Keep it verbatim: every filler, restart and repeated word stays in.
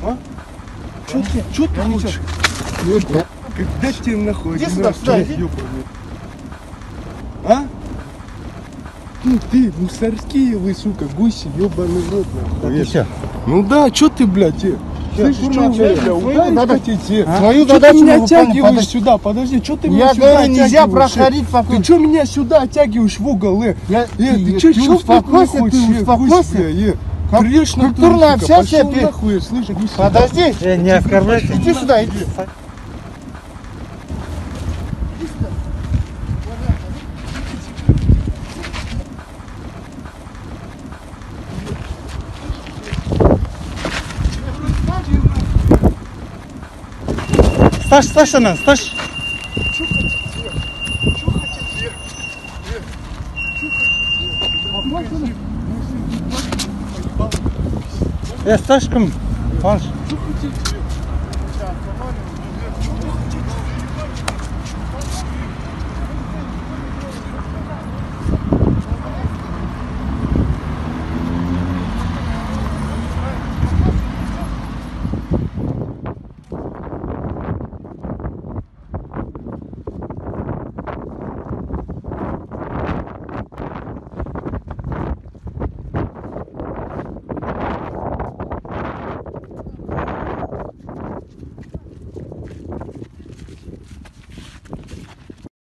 А? Что ты, что ты хочешь? Когда тебе находишь? Иди сюда, сюда, иди. А? Ну ты, мусорские вы, сука, гуси, ёбаный рот, нахуй. Все. Ну да, что ты, блядь, э? Слышишь, что вы меня, бля, ударить хотите? А? Свою Что ты задачу меня мы выполним, оттягиваешь подожди. сюда? Подожди, что ты меня Я сюда говорю, нельзя оттягиваешь, э? проходить по Ты что меня сюда оттягиваешь в угол, э? Я- Э, ты ты- что, ты что успокойся, ты хочешь, э, успокойся. гусь, бля, э? Как- Врешь на культурно сука, общайся, пошёл пи- нахуй, слышь, гусь. Подожди. Э, не оскорбляйте. Иди сюда, иди. Стаж, стаж она, стаж. Э, стаж кім? Қуаныш.